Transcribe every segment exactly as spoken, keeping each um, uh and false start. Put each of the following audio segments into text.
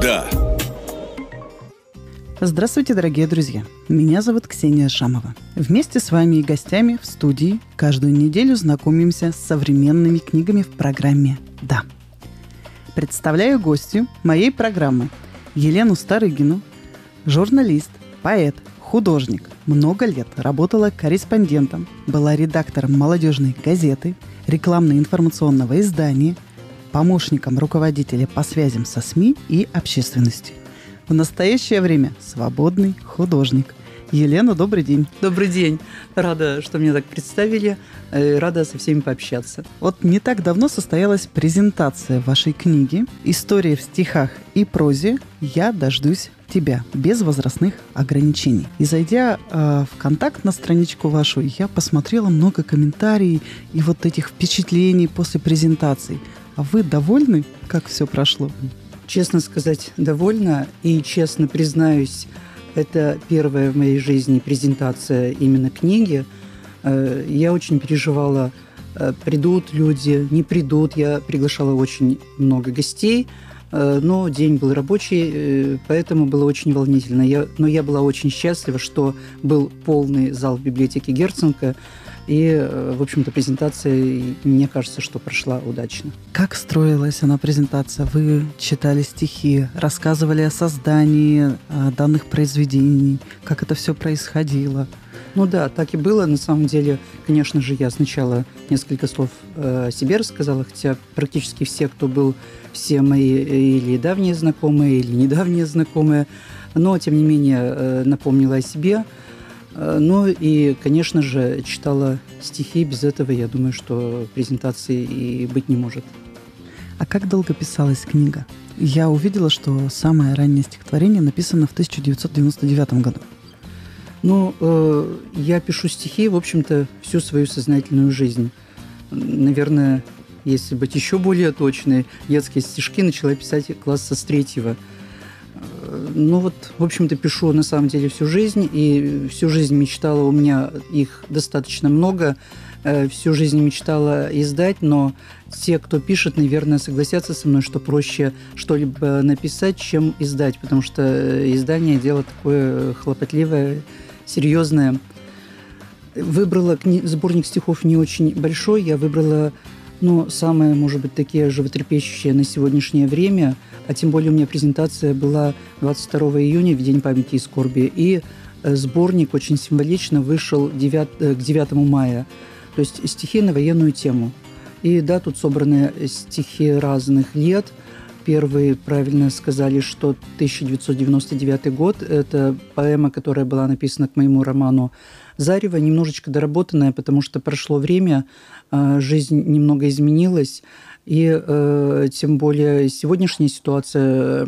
Да. Здравствуйте, дорогие друзья! Меня зовут Ксения Шамова. Вместе с вами и гостями в студии каждую неделю знакомимся с современными книгами в программе «Да». Представляю гостью моей программы Елену Старыгину, журналист, поэт, художник. Много лет работала корреспондентом, была редактором молодежной газеты, рекламно-информационного издания, помощником руководителя по связям со СМИ и общественностью. В настоящее время свободный художник. Елена, добрый день. Добрый день. Рада, что меня так представили. Рада со всеми пообщаться. Вот не так давно состоялась презентация вашей книги «История в стихах и прозе. Я дождусь тебя. Без возрастных ограничений». И зайдя э, в контакт на страничку вашу, я посмотрела много комментариев и вот этих впечатлений после презентации. А вы довольны, как все прошло? Честно сказать, довольна. И честно признаюсь, это первая в моей жизни презентация именно книги. Я очень переживала, придут люди, не придут. Я приглашала очень много гостей, но день был рабочий, поэтому было очень волнительно. Я, но я была очень счастлива, что был полный зал в библиотеке Герценка. И, в общем-то, презентация, мне кажется, что прошла удачно. Как строилась она, презентация? Вы читали стихи, рассказывали о создании данных произведений, как это все происходило? Ну да, так и было. На самом деле, конечно же, я сначала несколько слов о себе рассказала, хотя практически все, кто был, все мои или давние знакомые, или недавние знакомые, но, тем не менее, напомнила о себе. Ну и, конечно же, читала стихи. Без этого, я думаю, что презентации и быть не может. А как долго писалась книга? Я увидела, что самое раннее стихотворение написано в тысяча девятьсот девяносто девятом году. Ну, э, я пишу стихи, в общем-то, всю свою сознательную жизнь. Наверное, если быть еще более точной, детские стишки начала писать класса с третьего. Ну вот, в общем-то, пишу на самом деле всю жизнь, и всю жизнь мечтала, у меня их достаточно много, всю жизнь мечтала издать, но те, кто пишет, наверное, согласятся со мной, что проще что-либо написать, чем издать, потому что издание – дело такое хлопотливое, серьезное. Выбрала кни- сборник стихов не очень большой, я выбрала, ну, самые, может быть, такие животрепещущие на сегодняшнее время, а тем более у меня презентация была двадцать второго июня, в День памяти и скорби, и сборник очень символично вышел к девятому мая, то есть стихи на военную тему. И да, тут собраны стихи разных лет. Первые, правильно сказали, что тысяча девятьсот девяносто девятый год – это поэма, которая была написана к моему роману «Зарево», немножечко доработанная, потому что прошло время, жизнь немного изменилась, и э, тем более сегодняшняя ситуация,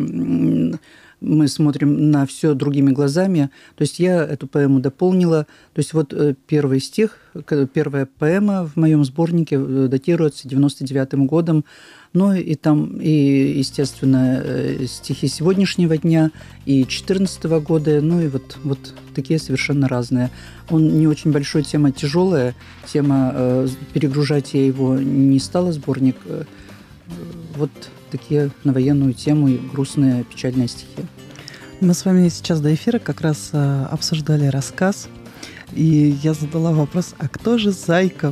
мы смотрим на все другими глазами. То есть я эту поэму дополнила. То есть вот первый стих, первая поэма в моем сборнике датируется девяносто девятым годом. Ну и там, и, естественно, стихи сегодняшнего дня, и четырнадцатого года, ну и вот, вот такие совершенно разные. Он не очень большой, тема тяжелая, тема, перегружать я его не стала, сборник. Вот такие на военную тему и грустные, печальные стихи. Мы с вами сейчас до эфира как раз обсуждали рассказ, и я задала вопрос, а кто же Зайка?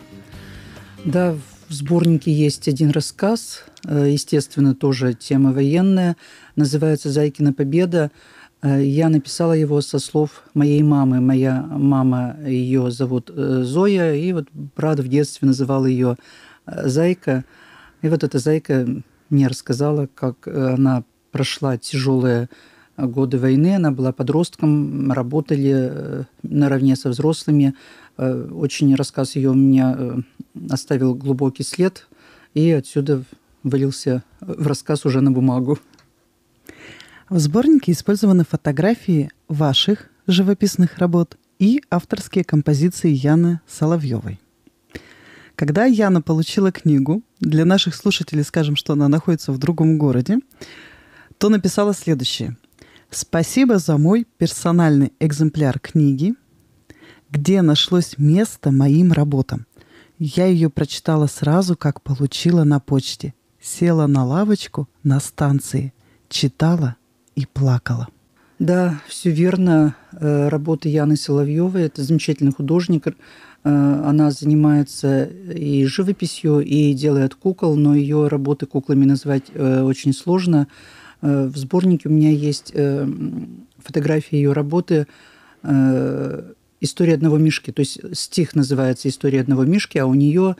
Да, в сборнике есть один рассказ, естественно, тоже тема военная, называется «Зайкина победа». Я написала его со слов моей мамы. Моя мама, ее зовут Зоя, и вот брат в детстве называл ее Зайка. И вот эта Зайка мне рассказала, как она прошла тяжелые годы войны, она была подростком, работали наравне со взрослыми. Очень рассказ ее у меня оставил глубокий след, и отсюда вылился в рассказ уже на бумагу. В сборнике использованы фотографии ваших живописных работ и авторские композиции Яны Соловьевой. Когда Яна получила книгу, для наших слушателей скажем, что она находится в другом городе, то написала следующее. «Спасибо за мой персональный экземпляр книги, где нашлось место моим работам. Я ее прочитала сразу, как получила на почте. Села на лавочку на станции. читала и плакала. Да, все верно. Работа Яны Соловьевой, это замечательный художник. Она занимается и живописью, и делает кукол, но ее работы куклами назвать очень сложно. В сборнике у меня есть фотографии ее работы «История одного мишки». То есть стих называется «История одного мишки», а у нее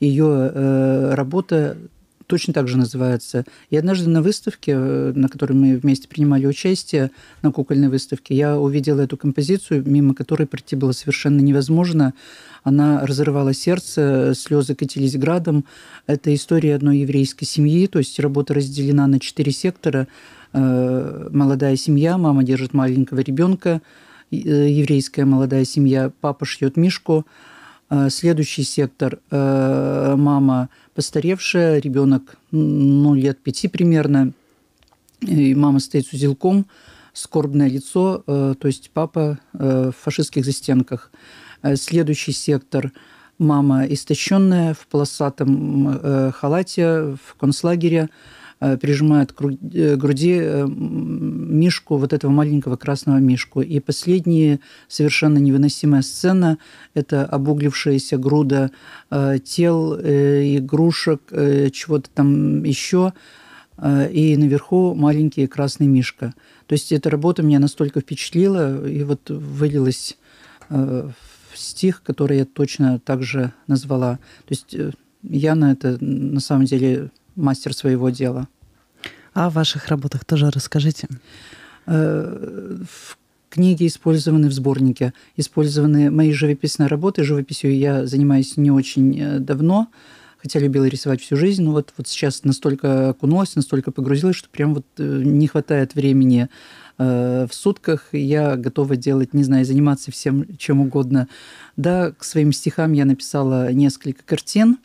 ее работа точно так же называется. И однажды на выставке, на которой мы вместе принимали участие, на кукольной выставке, я увидела эту композицию, мимо которой пройти было совершенно невозможно. Она разрывала сердце, слезы катились градом. Это история одной еврейской семьи, то есть работа разделена на четыре сектора. Молодая семья, мама держит маленького ребенка, еврейская молодая семья, папа шьет мишку. Следующий сектор – мама постаревшая, ребенок ну, лет пяти примерно, и мама стоит с узелком, скорбное лицо, то есть папа в фашистских застенках. Следующий сектор – мама истощенная в полосатом халате в концлагере, прижимает к груди мишку, вот этого маленького красного мишку. И последняя совершенно невыносимая сцена – это обуглившаяся груда тел, игрушек, чего-то там еще, и наверху маленький красный мишка. То есть эта работа меня настолько впечатлила, и вот вылилась в стих, который я точно так же назвала. То есть Яна – это на самом деле мастер своего дела. А о ваших работах тоже расскажите. В книге использованы, в сборнике использованы мои живописные работы. Живописью я занимаюсь не очень давно, хотя любила рисовать всю жизнь, но вот, вот сейчас настолько окунулась, настолько погрузилась, что прям вот не хватает времени в сутках. Я готова делать, не знаю, заниматься всем чем угодно. Да, к своим стихам я написала несколько картин.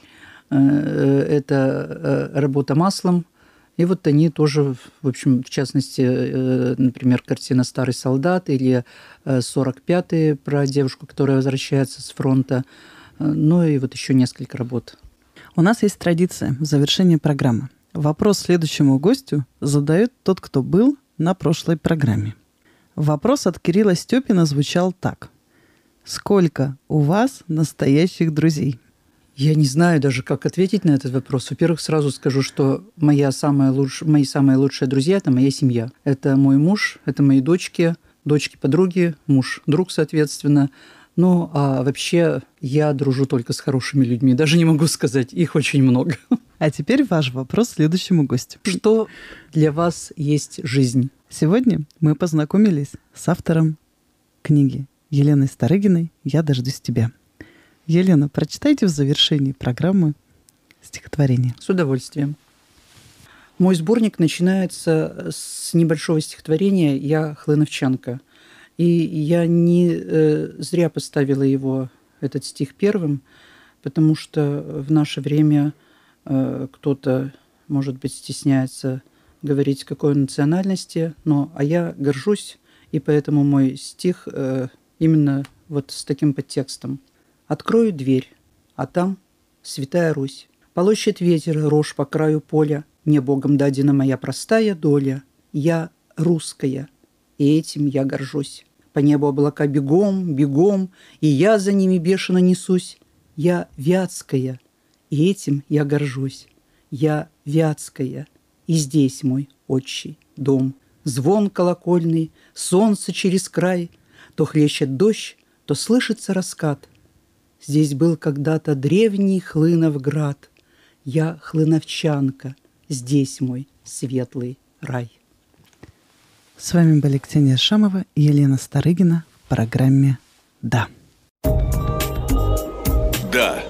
Это работа маслом. И вот они тоже, в общем, в частности, например, картина «Старый солдат» или «сорок пятый» про девушку, которая возвращается с фронта. Ну и вот еще несколько работ. У нас есть традиция в завершении программы. Вопрос следующему гостю задает тот, кто был на прошлой программе. Вопрос от Кирилла Степина звучал так. Сколько у вас настоящих друзей? Я не знаю даже, как ответить на этот вопрос. Во-первых, сразу скажу, что моя самая луч... мои самые лучшие друзья – это моя семья. Это мой муж, это мои дочки, дочки-подруги, муж, друг, соответственно. Ну, а вообще я дружу только с хорошими людьми. Даже не могу сказать, их очень много. А теперь ваш вопрос следующему гостю. Что для вас есть жизнь? Сегодня мы познакомились с автором книги Еленой Старыгиной «Я дождусь тебя». Елена, прочитайте в завершении программы стихотворение. С удовольствием. Мой сборник начинается с небольшого стихотворения «Я хлыновчанка». И я не э, зря поставила его, этот стих, первым, потому что в наше время э, кто-то, может быть, стесняется говорить, какой он национальности, но, а я горжусь, и поэтому мой стих э, именно вот с таким подтекстом. Открою дверь, а там святая Русь. Полощет ветер рожь по краю поля. Мне Богом дадена моя простая доля. Я русская, и этим я горжусь. По небу облака бегом, бегом, и я за ними бешено несусь. Я вятская, и этим я горжусь. Я вятская, и здесь мой отчий дом. Звон колокольный, солнце через край. То хлещет дождь, то слышится раскат. Здесь был когда-то древний Хлыновград. Я хлыновчанка, здесь мой светлый рай. С вами были Ксения Шамова и Елена Старыгина в программе «Да». «Да».